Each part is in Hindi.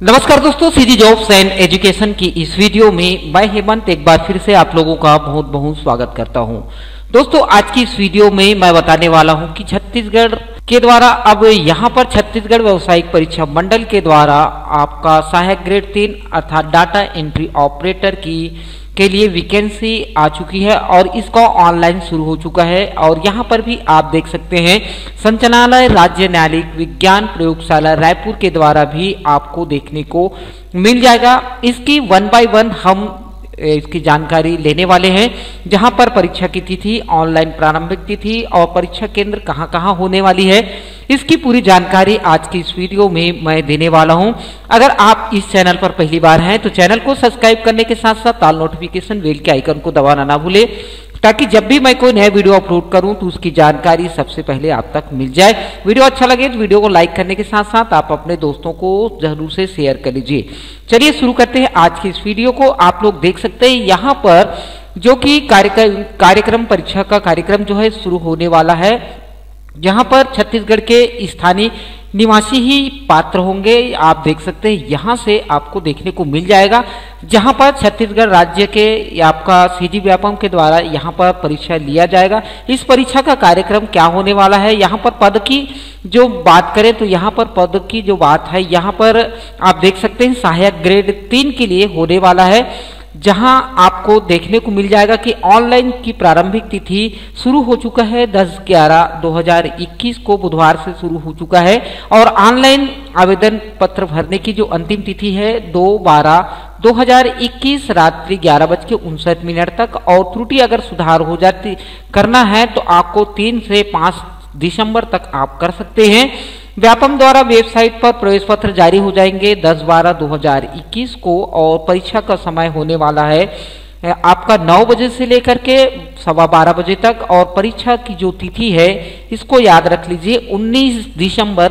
नमस्कार दोस्तों, सीधी जॉब्स एंड एजुकेशन की इस वीडियो में मैं हेमंत एक बार फिर से आप लोगों का बहुत बहुत स्वागत करता हूं। दोस्तों, आज की इस वीडियो में मैं बताने वाला हूं कि छत्तीसगढ़ के द्वारा अब यहां पर छत्तीसगढ़ व्यावसायिक परीक्षा मंडल के द्वारा आपका सहायक ग्रेड 3 अर्थात डाटा एंट्री ऑपरेटर के लिए वैकेंसी आ चुकी है और इसका ऑनलाइन शुरू हो चुका है। और यहाँ पर भी आप देख सकते हैं संचालनालय राज्य न्यायालयिक विज्ञान प्रयोगशाला रायपुर के द्वारा भी आपको देखने को मिल जाएगा। इसकी 1 बाय 1 हम इसकी जानकारी लेने वाले हैं, जहां पर परीक्षा की तिथि, ऑनलाइन प्रारंभिक तिथि और परीक्षा केंद्र कहां कहां होने वाली है, इसकी पूरी जानकारी आज की इस वीडियो में मैं देने वाला हूं। अगर आप इस चैनल पर पहली बार हैं तो चैनल को सब्सक्राइब करने के साथ साथ ऑल नोटिफिकेशन बेल के आइकन को दबाना ना भूले, ताकि जब भी मैं कोई नया वीडियो अपलोड करूं तो उसकी जानकारी सबसे पहले आप तक मिल जाए। वीडियो अच्छा लगे तो वीडियो को लाइक करने के साथ साथ आप अपने दोस्तों को जरूर से शेयर कर लीजिए। चलिए शुरू करते हैं आज की इस वीडियो को। आप लोग देख सकते हैं यहाँ पर जो कि कार्यक्रम परीक्षा का कार्यक्रम जो है शुरू होने वाला है। यहाँ पर छत्तीसगढ़ के स्थानीय निवासी ही पात्र होंगे। आप देख सकते हैं यहाँ से आपको देखने को मिल जाएगा, जहाँ पर छत्तीसगढ़ राज्य के आपका सीधी व्यापम के द्वारा यहाँ पर परीक्षा लिया जाएगा। इस परीक्षा का कार्यक्रम क्या होने वाला है, यहाँ पर पद की जो बात करें तो यहाँ पर पद की जो बात है, यहाँ पर आप देख सकते हैं सहायक ग्रेड 3 के लिए होने वाला है, जहां आपको देखने को मिल जाएगा कि ऑनलाइन की प्रारंभिक तिथि शुरू हो चुका है 10/11/2021 को बुधवार से शुरू हो चुका है। और ऑनलाइन आवेदन पत्र भरने की जो अंतिम तिथि है 2/12/2021 रात्रि 11:59 तक। और त्रुटि अगर सुधार हो जाती करना है तो आपको 3 से 5 दिसंबर तक आप कर सकते हैं। व्यापम द्वारा वेबसाइट पर प्रवेश पत्र जारी हो जाएंगे 10/12/2021 को। और परीक्षा का समय होने वाला है आपका 9 बजे से लेकर के 12:15 बजे तक। और परीक्षा की जो तिथि है इसको याद रख लीजिए 19 दिसंबर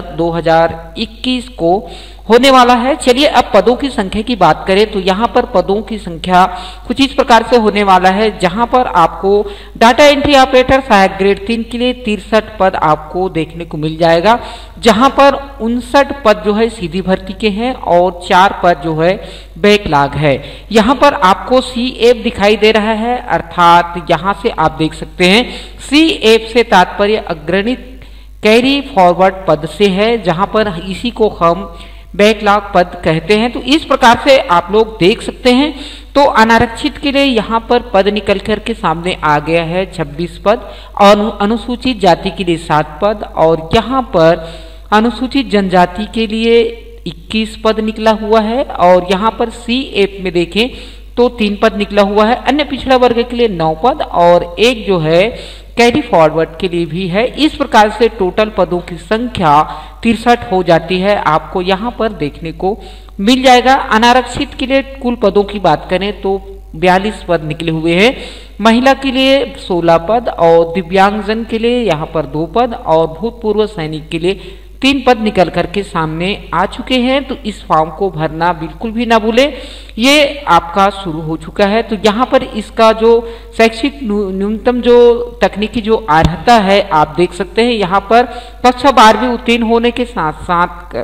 2021 को होने वाला है। चलिए अब पदों की संख्या की बात करें तो यहाँ पर पदों की संख्या कुछ इस प्रकार से होने वाला है, जहाँ पर आपको डाटा एंट्री ऑपरेटर सहायक ग्रेड 3 के लिए 63 पद आपको देखने को मिल जाएगा, जहाँ पर 59 पद जो है सीधी भर्ती के हैं और 4 पद जो है बैकलॉग है। यहाँ पर आपको CF दिखाई दे रहा है, अर्थात यहाँ से आप देख सकते हैं CF से तात्पर्य अग्रणित कैरी फॉरवर्ड पद से है, जहाँ पर इसी को हम बैकलॉग पद कहते हैं। तो इस प्रकार से आप लोग देख सकते हैं। तो अनारक्षित के लिए यहाँ पर पद निकल कर के सामने आ गया है 26 पद और अनुसूचित जाति के लिए 7 पद और यहाँ पर अनुसूचित जनजाति के लिए 21 पद निकला हुआ है। और यहाँ पर CF में देखें तो 3 पद निकला हुआ है। अन्य पिछड़ा वर्ग के लिए 9 पद और एक जो है कैरी फॉरवर्ड के लिए भी है। इस प्रकार से टोटल पदों की संख्या 63 हो जाती है, आपको यहाँ पर देखने को मिल जाएगा। अनारक्षित के लिए कुल पदों की बात करें तो 42 पद निकले हुए हैं। महिला के लिए 16 पद और दिव्यांगजन के लिए यहाँ पर 2 पद और भूतपूर्व सैनिक के लिए 3 पद निकल करके सामने आ चुके हैं। तो इस फॉर्म को भरना बिल्कुल भी ना भूले, ये आपका शुरू हो चुका है। तो यहाँ पर इसका जो शैक्षिक न्यूनतम जो तकनीकी जो अर्हता है आप देख सकते हैं, यहाँ पर कक्षा 12वीं उत्तीर्ण होने के साथ साथ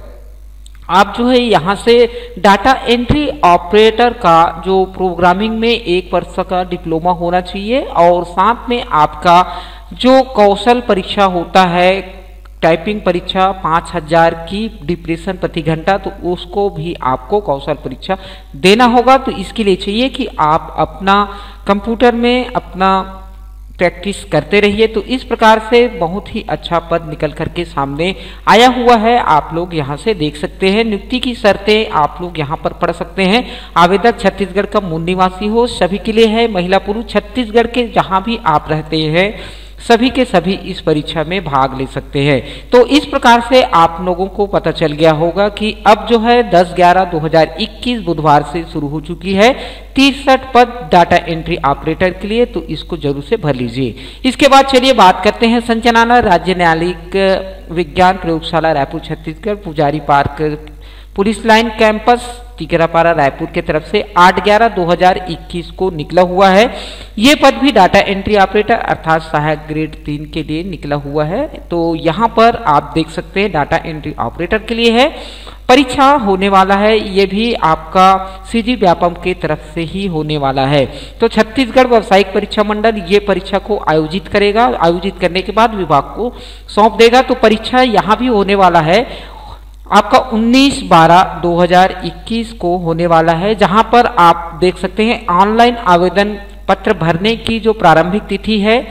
आप जो है यहाँ से डाटा एंट्री ऑपरेटर का जो प्रोग्रामिंग में 1 वर्ष का डिप्लोमा होना चाहिए। और साथ में आपका जो कौशल परीक्षा होता है, टाइपिंग परीक्षा 5000 की डिप्रेशन प्रति घंटा, तो उसको भी आपको कौशल परीक्षा देना होगा। तो इसके लिए चाहिए कि आप अपना कंप्यूटर में अपना प्रैक्टिस करते रहिए। तो इस प्रकार से बहुत ही अच्छा पद निकल करके सामने आया हुआ है, आप लोग यहाँ से देख सकते हैं। नियुक्ति की शर्तें आप लोग यहाँ पर पढ़ सकते हैं। आवेदक छत्तीसगढ़ का मूल निवासी हो, सभी के लिए है। महिला पुरुष छत्तीसगढ़ के जहाँ भी आप रहते हैं सभी के सभी इस परीक्षा में भाग ले सकते हैं। तो इस प्रकार से आप लोगों को पता चल गया होगा कि अब जो है 10/11/2021 बुधवार से शुरू हो चुकी है 63 पद डाटा एंट्री ऑपरेटर के लिए। तो इसको जरूर से भर लीजिए। इसके बाद चलिए बात करते हैं संचालनालय राज्य न्यायालयिक विज्ञान प्रयोगशाला Raipur Chhattisgarh Pujari park police line campus Tikrapara Raipur की तरफ से 8/11/2021 को निकला हुआ है। ये पद भी डाटा एंट्री ऑपरेटर अर्थात सहायक ग्रेड 3 के लिए निकला हुआ है। तो यहाँ पर आप देख सकते हैं डाटा एंट्री ऑपरेटर के लिए है। परीक्षा होने वाला है, ये भी आपका सीजी व्यापम के तरफ से ही होने वाला है। तो छत्तीसगढ़ व्यावसायिक परीक्षा मंडल ये परीक्षा को आयोजित करेगा, आयोजित करने के बाद विभाग को सौंप देगा। तो परीक्षा यहाँ भी होने वाला है आपका 19/12/2021 को होने वाला है, जहां पर आप देख सकते हैं ऑनलाइन आवेदन पत्र भरने की जो प्रारंभिक तिथि है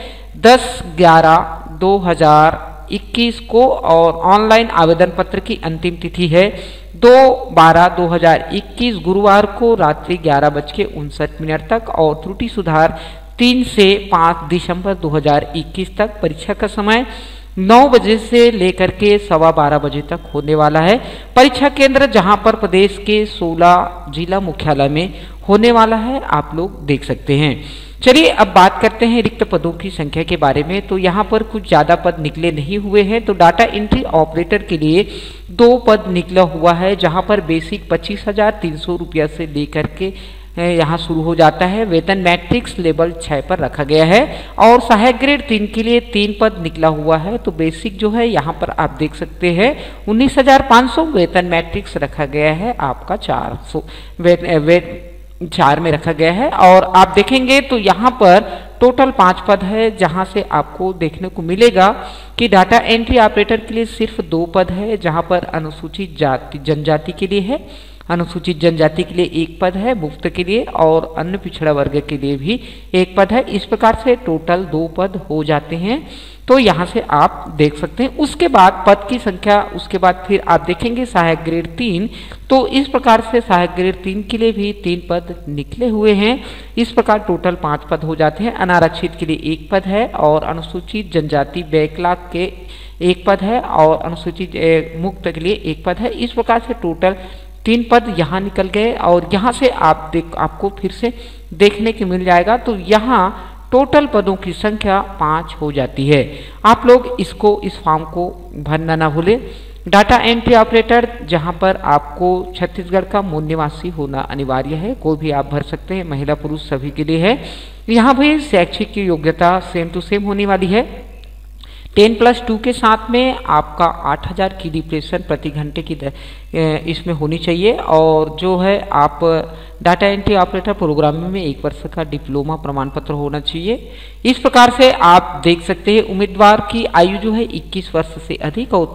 10/11/2021 को, और ऑनलाइन आवेदन पत्र की अंतिम तिथि है 2/12/2021 गुरुवार को रात्रि 11:59 तक, और त्रुटि सुधार 3 से 5 दिसंबर 2021 तक। परीक्षा का समय 9 बजे से लेकर के 12:15 बजे तक होने वाला है। परीक्षा केंद्र जहां पर प्रदेश के 16 जिला मुख्यालय में होने वाला है, आप लोग देख सकते हैं। चलिए अब बात करते हैं रिक्त पदों की संख्या के बारे में। तो यहाँ पर कुछ ज़्यादा पद निकले नहीं हुए हैं। तो डाटा एंट्री ऑपरेटर के लिए 2 पद निकला हुआ है, जहाँ पर बेसिक 25,300 रुपया से लेकर के यहाँ शुरू हो जाता है। वेतन मैट्रिक्स लेवल 6 पर रखा गया है, और सहायक ग्रेड 3 के लिए 3 पद निकला हुआ है। तो बेसिक जो है यहाँ पर आप देख सकते हैं 19,500, वेतन मैट्रिक्स रखा गया है आपका 400, 4 में रखा गया है। और आप देखेंगे तो यहाँ पर टोटल 5 पद है, जहाँ से आपको देखने को मिलेगा कि डाटा एंट्री ऑपरेटर के लिए सिर्फ 2 पद है, जहाँ पर अनुसूचित जनजाति के लिए है, अनुसूचित जनजाति के लिए 1 पद है मुफ्त के लिए, और अन्य पिछड़ा वर्ग के लिए भी 1 पद है। इस प्रकार से टोटल 2 पद हो जाते हैं। तो यहाँ से आप देख सकते हैं। उसके बाद पद की संख्या, उसके बाद फिर आप देखेंगे सहायक ग्रेड 3। तो इस प्रकार से सहायक ग्रेड 3 के लिए भी 3 पद निकले हुए हैं। इस प्रकार टोटल 5 पद हो जाते हैं। अनारक्षित के लिए 1 पद है, और अनुसूचित जनजाति बैकलॉग के 1 पद है, और अनुसूचित मुक्त के लिए 1 पद है। इस प्रकार से टोटल 3 पद यहाँ निकल गए, और यहाँ से आपको फिर से देखने को मिल जाएगा। तो यहाँ टोटल पदों की संख्या 5 हो जाती है। आप लोग इस फॉर्म को भरना ना भूलें। डाटा एंट्री ऑपरेटर, जहां पर आपको छत्तीसगढ़ का मूल निवासी होना अनिवार्य है, कोई भी आप भर सकते हैं, महिला पुरुष सभी के लिए है। यहाँ भी शैक्षिक की योग्यता सेम टू सेम होने वाली है। 10+2 के साथ में आपका 8,000 की डिप्रेशन प्रति घंटे की इसमें होनी चाहिए, और जो है आप डाटा एंट्री ऑपरेटर प्रोग्रामिंग में 1 वर्ष का डिप्लोमा प्रमाण पत्र होना चाहिए। इस प्रकार से आप देख सकते हैं उम्मीदवार की आयु जो है 21 वर्ष से अधिक और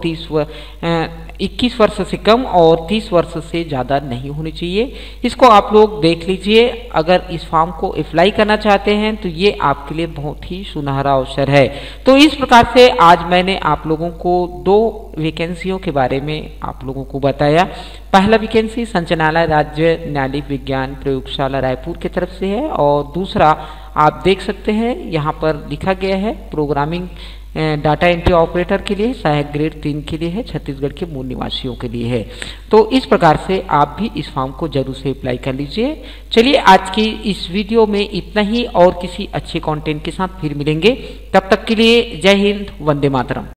21 वर्ष से कम और 30 वर्ष से ज़्यादा नहीं होनी चाहिए। इसको आप लोग देख लीजिए। अगर इस फॉर्म को अप्लाई करना चाहते हैं तो ये आपके लिए बहुत ही सुनहरा अवसर है। तो इस प्रकार से आज मैंने आप लोगों को 2 वैकेंसियों के बारे में आप लोगों को बताया। पहला वैकेंसी संचालनालय राज्य न्यायालयिक विज्ञान प्रयोगशाला रायपुर की तरफ से है, और दूसरा आप देख सकते हैं यहाँ पर लिखा गया है प्रोग्रामिंग डाटा एंट्री ऑपरेटर के लिए सहायक ग्रेड 3 के लिए है, छत्तीसगढ़ के मूल निवासियों के लिए है। तो इस प्रकार से आप भी इस फॉर्म को जरूर से अप्लाई कर लीजिए। चलिए आज की इस वीडियो में इतना ही, और किसी अच्छे कंटेंट के साथ फिर मिलेंगे। तब तक के लिए जय हिंद, वंदे मातरम।